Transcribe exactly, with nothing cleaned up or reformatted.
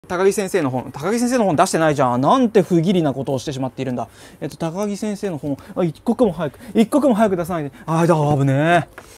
高木先生の本、高木先生の本出してないじゃん。なんて不義理なことをしてしまっているんだ。えっと、高木先生の本、あ、一刻も早く、一刻も早く出さないで。ああ、だ、危ねえ。